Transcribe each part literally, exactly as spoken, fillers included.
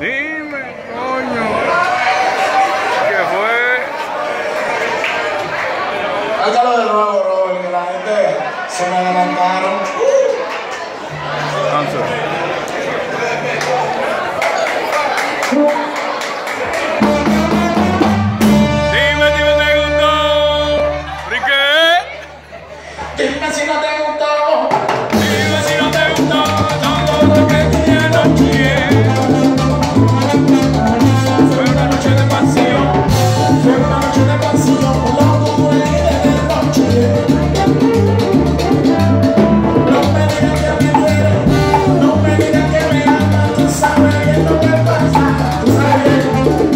Dime, coño. ¿Qué fue? Hágalo de nuevo, Robert, que la gente se me adelantaron. Answer. Dime, dime, te gustó. ¿Riqué? Dime si no te gustó. Dime si no te gustó. Todo lo que tenía anoche. Fue una noche de pasión. Fue una noche de pasión, locura y de derroche. No me digas que me duele, no me digas que me amas, tú sabes bien lo que pasa, tú sabes bien.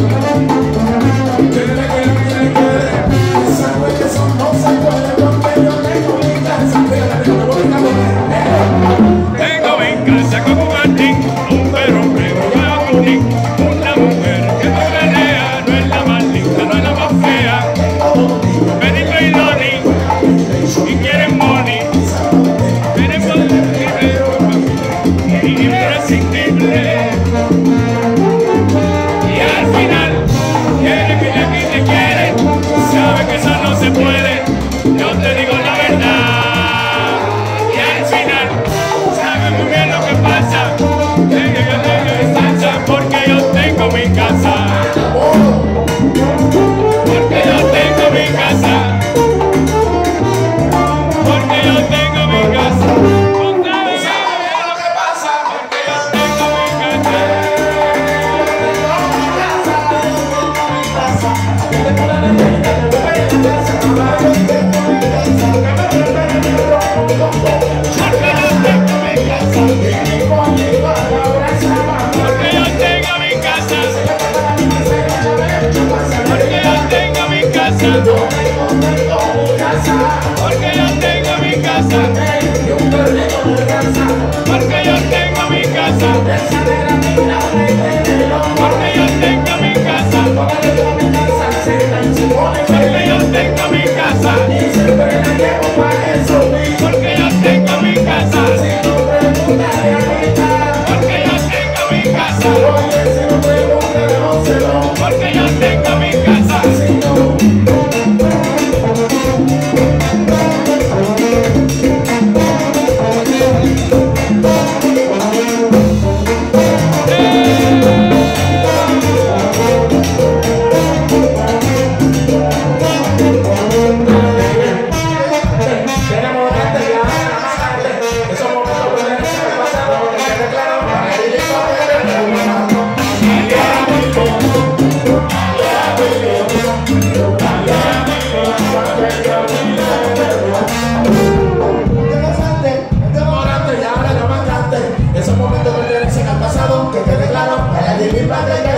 Que te quiero, que te quiero, tú sabes que eso no se puede porque yo tengo mi casa, fíjate, tengo mi casa. Tengo en casa como un jardín, un perro que juega a purín, una mujer que no pelea, no es la más linda, no es la más fea. Betty Bailoni y quieren money, quieren money imprescindible. Y al final quiere que la que te quiere, sabe que eso no se puede. Yo te digo la verdad. Y al final sabe muy bien lo que pasa. Que yo tengo distancia porque yo tengo mi casa. Porque yo tengo mi casa. Porque yo tengo mi casa. Tú sabes bien lo que pasa. Porque yo tengo mi casa. Porque yo tengo mi casa. Porque yo tengo mi casa. Porque yo tengo mi casa. Porque yo tengo mi casa. Porque yo tengo mi casa. Porque yo tengo mi casa. Porque yo tengo mi casa. Porque yo tengo mi casa. Porque yo tengo mi casa. Porque yo tengo mi casa. Esos momentos que te han pasado, que quede claro, para vivir para